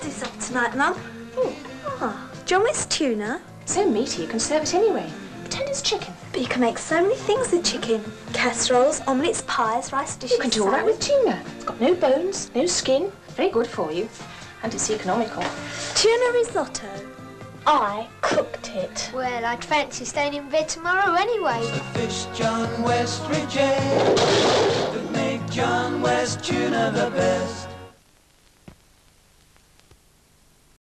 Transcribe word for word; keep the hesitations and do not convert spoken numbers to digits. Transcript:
do something tonight, Mum. Oh. Ah, do you want this tuna? So meaty you can serve it anyway. Pretend it's chicken. But you can make so many things with chicken. Casseroles, omelettes, pies, rice dishes, You can do all that with tuna. It's got no bones, no skin. Very good for you. And it's economical. Tuna risotto. I cooked it. Well, I'd fancy staying in bed tomorrow anyway. The fish John West rejects that make John West tuna the best.